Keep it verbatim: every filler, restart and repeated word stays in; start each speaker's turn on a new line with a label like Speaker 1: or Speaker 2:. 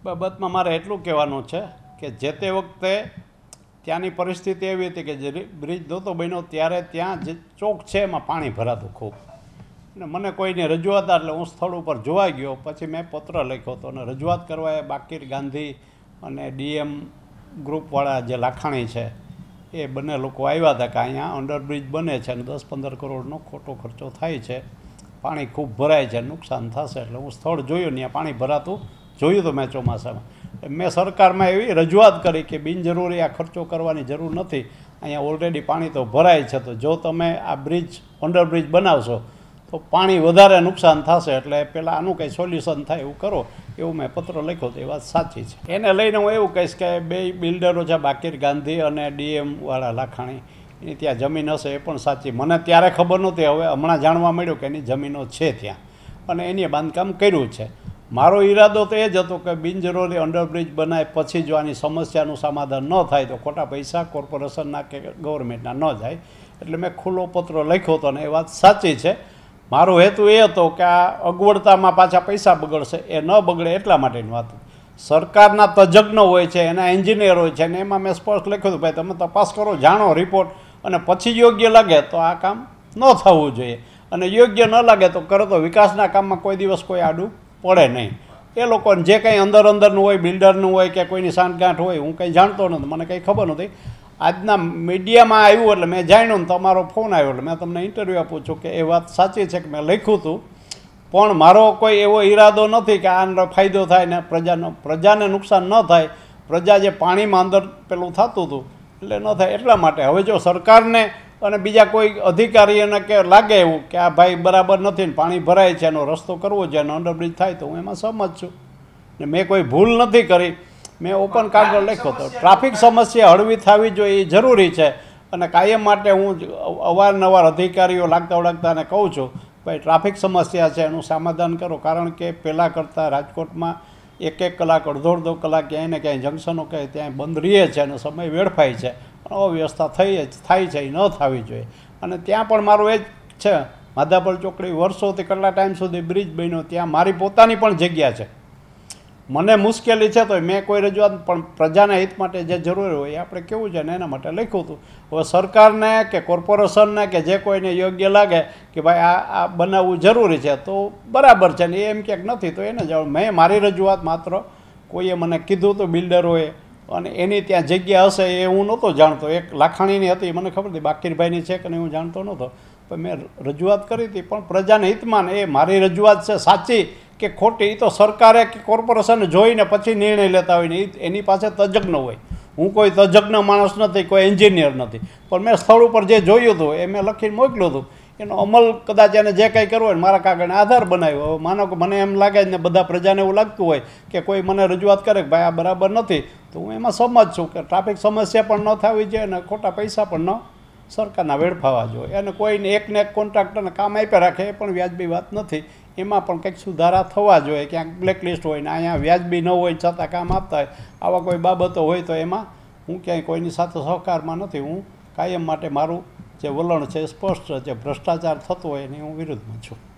Speaker 1: બાબતમાં મારે એટલું કહેવાનું છે કે જે તે વખતે ત્યાંની પરિસ્થિતિ એવી હતી કે જે બ્રિજ નહોતો બન્યો ત્યારે ત્યાં જે ચોક છે એમાં પાણી ભરાતું ખૂબ, અને મને કોઈની રજૂઆત એટલે હું સ્થળ ઉપર જોવા ગયો. પછી મેં પત્ર લખ્યો હતો અને રજૂઆત કરવા એ બાકીર ગાંધી અને ડીએમ ગ્રુપવાળા જે લાખાણી છે એ બંને લોકો આવ્યા હતા કે અહીંયા અંડરબ્રિજ બને છે અને દસ પંદર કરોડનો ખોટો ખર્ચો થાય છે, પાણી ખૂબ ભરાય છે, નુકસાન થશે. એટલે હું સ્થળ જોયું, ત્યાં પાણી ભરાતું જોયું તો મેં ચોમાસામાં. મેં સરકારમાં એવી રજૂઆત કરી કે બિનજરૂરી આ ખર્ચો કરવાની જરૂર નથી, અહીંયા ઓલરેડી પાણી તો ભરાય છે, તો જો તમે આ બ્રિજ અંડરબ્રિજ બનાવશો તો પાણી વધારે નુકસાન થશે, એટલે પહેલાં આનું કંઈ સોલ્યુશન થાય એવું કરો, એવું મેં પત્ર લખ્યો તો એ વાત સાચી છે. એને લઈને હું એવું કહીશ કે બે બિલ્ડરો છે, બાકીર ગાંધી અને ડીએમવાળા લાખાણી, એની ત્યાં જમીન હશે એ પણ સાચી. મને ત્યારે ખબર નહોતી, હવે હમણાં જાણવા મળ્યું કે એની જમીનો છે ત્યાં અને એની બાંધકામ કર્યું છે. મારો ઈરાદો તો એ જ હતો કે બિનજરૂરી અંડરબ્રિજ બનાય પછી જો આની સમસ્યાનું સમાધાન ન થાય તો ખોટા પૈસા કોર્પોરેશનના કે ગવર્મેન્ટના ન જાય, એટલે મેં ખુલ્લો પત્ર લખ્યો હતો. અને એ વાત સાચી છે. મારો હેતુ એ હતો કે આ અગવડતામાં પાછા પૈસા બગડશે એ ન બગડે એટલા માટેની વાત. સરકારના તજજ્ઞો હોય છે, એના એન્જિનિયર હોય છે, અને એમાં મેં સ્પષ્ટ લખ્યું હતું ભાઈ તમે તપાસ કરો, જાણો રિપોર્ટ, અને પછી યોગ્ય લાગે તો આ કામ ન થવું જોઈએ, અને યોગ્ય ન લાગે તો કરો તો વિકાસના કામમાં કોઈ દિવસ કોઈ આડું પડે નહીં. એ લોકોને જે કંઈ અંદર અંદરનું હોય, બિલ્ડરનું હોય કે કોઈની સાંઠગાંઠ હોય, હું કંઈ જાણતો નથી, મને કંઈ ખબર નથી. આજના મીડિયામાં આવ્યું એટલે મેં જાણ્યું ને તમારો ફોન આવ્યો એટલે મેં તમને ઇન્ટરવ્યૂ આપું છું કે એ વાત સાચી છે કે મેં લખ્યું હતું, પણ મારો કોઈ એવો ઈરાદો નથી કે આનો ફાયદો થાય ને પ્રજાનો પ્રજાને નુકસાન ન થાય. પ્રજા જે પાણીમાં અંદર પેલું થતું હતું એટલે ન થાય એટલા માટે. હવે જો સરકારને અને બીજા કોઈ અધિકારીઓને કે લાગે એવું કે આ ભાઈ બરાબર નથી ને પાણી ભરાય છે, એનો રસ્તો કરવો છે અને અંડરબ્રિજ થાય, તો હું એમાં સહમત છું. ને મેં કોઈ ભૂલ નથી કરી, મેં ઓપન કાગળ લખ્યો હતો. ટ્રાફિક સમસ્યા હળવી થવી જોઈએ એ જરૂરી છે, અને કાયમ માટે હું અવારનવાર અધિકારીઓ લાગતા ઓળખતાને કહું છું ભાઈ ટ્રાફિક સમસ્યા છે એનું સમાધાન કરો, કારણ કે પહેલાં કરતાં રાજકોટમાં એક એક કલાક અડધો અડધો કલાક ક્યાંય ને ક્યાંય જંકશનો ક્યાંય ત્યાં બંધ રહે છે અને સમય વેડફાય છે, પણ અવ્યવસ્થા થઈ થાય છે, એ ન થવી જોઈએ. અને ત્યાં પણ મારું એ જ છે, માધાપર ચોકડી વર્ષોથી કેટલા ટાઈમ સુધી બ્રિજ બન્યો, ત્યાં મારી પોતાની પણ જગ્યા છે, મને મુશ્કેલી છે તો મેં કોઈ રજૂઆત પણ પ્રજાના હિત માટે જે જરૂરી હોય એ આપણે કેવું છે ને એના માટે લખ્યું હતું. હવે સરકારને કે કોર્પોરેશનને કે જે કોઈને યોગ્ય લાગે કે ભાઈ આ આ બનાવવું જરૂરી છે તો બરાબર છે, ને એમ ક્યાંક નથી તો એને જ મેં મારી રજૂઆત માત્ર કોઈએ મને કીધું હતું બિલ્ડરોએ, અને એની ત્યાં જગ્યા હશે એ હું નહોતો જાણતો. એક લાખાણીની હતી મને ખબર હતી, બાકીરભાઈની છે કે નહીં હું જાણતો નહોતો, પણ મેં રજૂઆત કરી હતી. પણ પ્રજાના હિતમાં એ મારી રજૂઆત છે સાચી કે ખોટી એ તો સરકારે કે કોર્પોરેશને જોઈને પછી નિર્ણય લેતા હોય ને એની પાસે તજજ્ઞ હોય. હું કોઈ તજજ્ઞ માણસ નથી, કોઈ એન્જિનિયર નથી, પણ મેં સ્થળ ઉપર જે જોયું હતું એ મેં લખીને મોકલ્યું હતું. એનો અમલ કદાચ એને જે કંઈ કરવો હોય મારા કાગળને આધાર બનાવ્યો. હવે માનો કે મને એમ લાગે ને બધા પ્રજાને એવું લાગતું હોય કે કોઈ મને રજૂઆત કરે કે ભાઈ આ બરાબર નથી, તો હું એમાં સમજ છું કે ટ્રાફિક સમસ્યા પણ ન થવી જોઈએ અને ખોટા પૈસા પણ ન સરકારના વેડફાવા જોઈએ. અને કોઈને એકને એક કોન્ટ્રાક્ટરને કામ આપ્યા રાખે એ પણ વ્યાજબી વાત નથી. એમાં પણ કંઈક સુધારા થવા જોઈએ. ક્યાંક બ્લેકલિસ્ટ હોય ને અહીંયા વ્યાજબી ન હોય છતાં કામ આપતા હોય, આવા કોઈ બાબતો હોય તો એમાં હું ક્યાંય કોઈની સાથે સહકારમાં નથી. હું કાયમ માટે મારું જે વલણ છે એ સ્પષ્ટ છે. ભ્રષ્ટાચાર થતો હોય એની હું વિરુદ્ધમાં છું.